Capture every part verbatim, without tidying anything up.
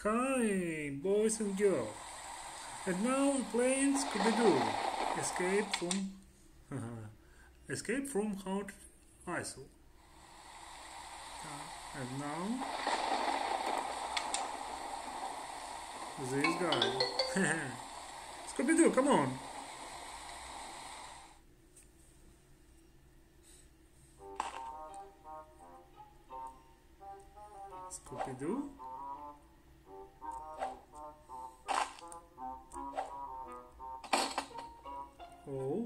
Hi, boys and girls. And now we're playing Scooby-Doo. Escape from... Escape from Haunted Isle. And now... This guy. Scooby-Doo, come on! Scooby-Doo? Oh.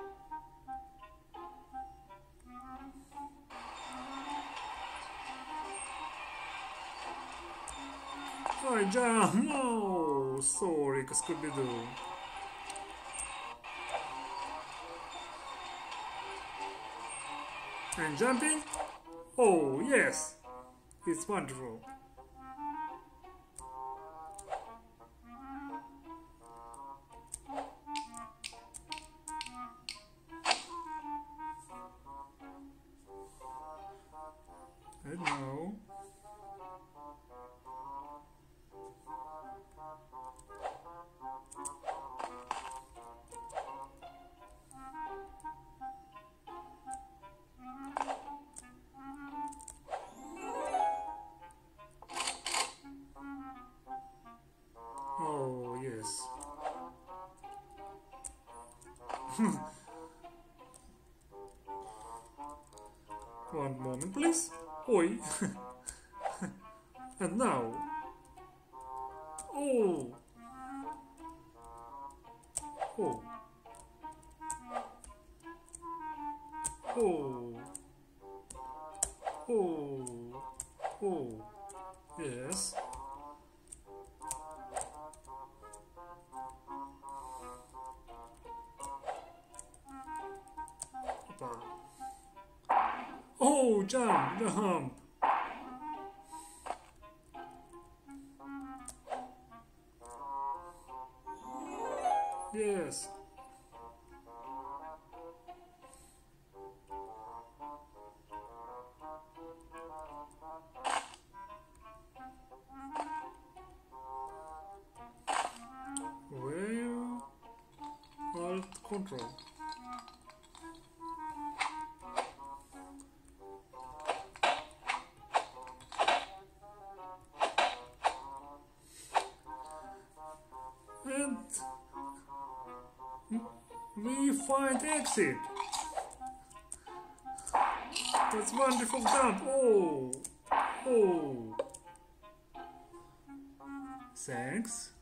I jump! No! Sorry, Scooby-Doo. And jumping? Oh, yes! It's wonderful. And now... Oh, yes. One moment, please. Oi. And now. Oh. Oh. Oh. Oh. Oh. Yes. Oh, jump, jump. Yes. Well, alt control. And we find exit. That's wonderful jump. Oh, oh. Thanks.